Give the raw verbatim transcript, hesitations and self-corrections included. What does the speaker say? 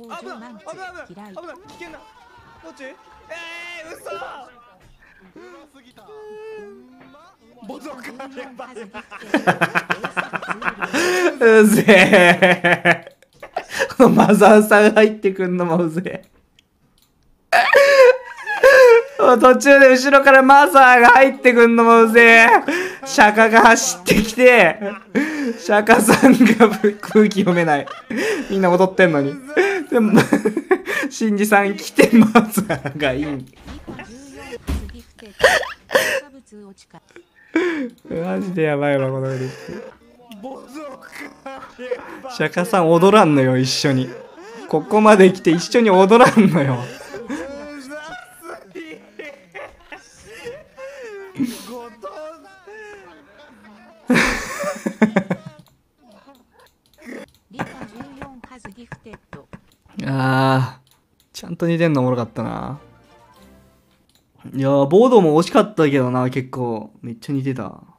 危ない危ない危ない危ない危険などっち？えー、嘘ボゾかうぜえこのマザーさん入ってくんのもうぜえ途中で後ろからマザーが入ってくんのもうぜえ釈迦が走ってきて釈迦さんが空気読めないみんな踊ってんのにでもシンジさん来てマザーがいいマジでやばいわこのフリップ釈迦さん踊らんのよ一緒にここまで来て一緒に踊らんのよあーちゃんと似てんのおもろかったないやーボードも惜しかったけどな結構めっちゃ似てた